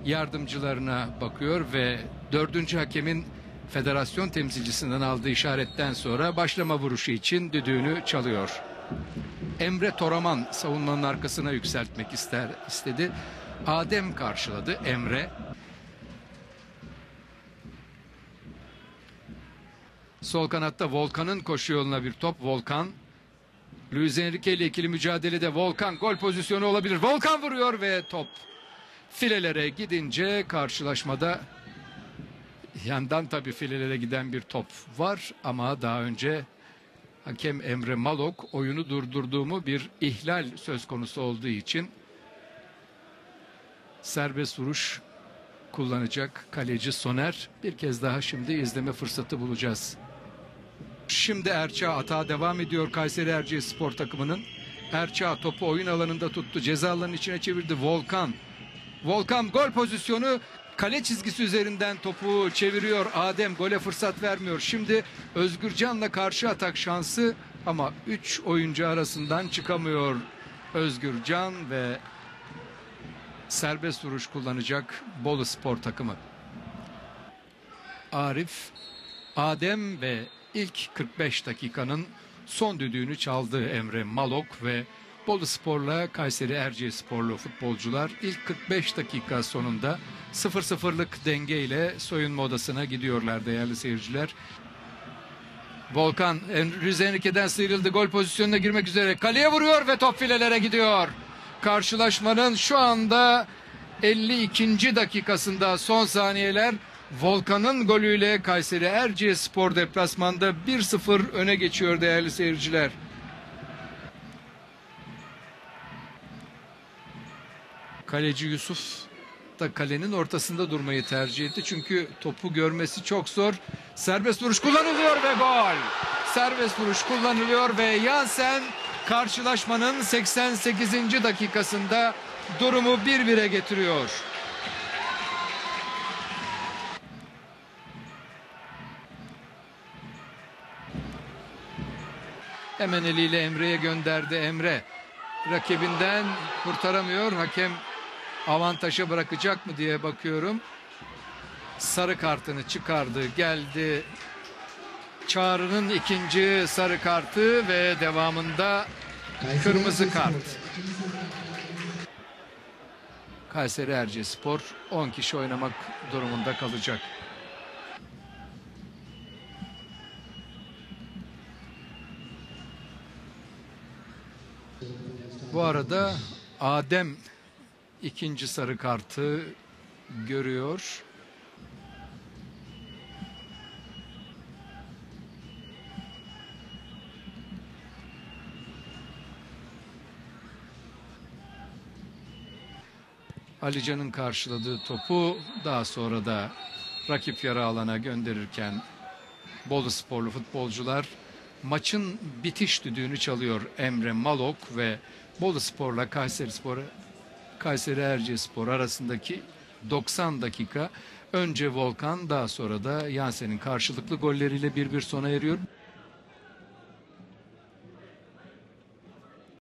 yardımcılarına bakıyor ve dördüncü hakemin federasyon temsilcisinden aldığı işaretten sonra başlama vuruşu için düdüğünü çalıyor. Emre Toraman savunmanın arkasına yükseltmek istedi. Adem karşıladı. Emre. Sol kanatta Volkan'ın koşu yoluna bir top. Volkan. Luis Enrique ile ikili mücadelede Volkan gol pozisyonu olabilir. Volkan vuruyor ve top filelere gidince karşılaşmada yandan tabii filelere giden bir top var ama daha önce hakem Emre Malok oyunu durdurduğumu bir ihlal söz konusu olduğu için serbest vuruş kullanacak kaleci Soner. Bir kez daha şimdi izleme fırsatı bulacağız. Şimdi Erçağ atağa devam ediyor Kayseri Erciyesspor takımının. Erçağ topu oyun alanında tuttu. Ceza alanının içine çevirdi Volkan. Volkan gol pozisyonu, kale çizgisi üzerinden topu çeviriyor. Adem gole fırsat vermiyor. Şimdi Özgürcan'la karşı atak şansı ama 3 oyuncu arasından çıkamıyor Özgürcan ve serbest vuruş kullanacak Boluspor takımı. Arif, Adem ve ilk 45 dakikanın son düdüğünü çaldı Emre Malok ve Boluspor'la Kayseri Erciyesporlu futbolcular ilk 45 dakika sonunda 0-0'lık dengeyle soyunma odasına gidiyorlar değerli seyirciler. Volkan Luis Enrique'den sıyrıldı, gol pozisyonuna girmek üzere kaleye vuruyor ve top filelere gidiyor. Karşılaşmanın şu anda 52. dakikasında son saniyeler. Volkan'ın golüyle Kayseri Erciyesspor deplasmanda 1-0 öne geçiyor değerli seyirciler. Kaleci Yusuf da kalenin ortasında durmayı tercih etti. Çünkü topu görmesi çok zor. Serbest vuruş kullanılıyor ve gol. Serbest vuruş kullanılıyor ve Yansen karşılaşmanın 88. dakikasında durumu 1-1'e getiriyor. Hemen eliyle Emre'ye gönderdi. Emre rakibinden kurtaramıyor. Hakem avantaja bırakacak mı diye bakıyorum. Sarı kartını çıkardı. Geldi Çağrı'nın ikinci sarı kartı ve devamında kırmızı kart. Kayseri Erciyesspor 10 kişi oynamak durumunda kalacak. Bu arada Adem ikinci sarı kartı görüyor. Alican'ın karşıladığı topu daha sonra da rakip yarı alana gönderirken Bolusporlu futbolcular maçın bitiş düdüğünü çalıyor Emre Malok ve Boluspor'la Kayseri Erciyesspor arasındaki 90 dakika önce Volkan daha sonra da Yansen'in karşılıklı golleriyle 1-1 sona eriyor.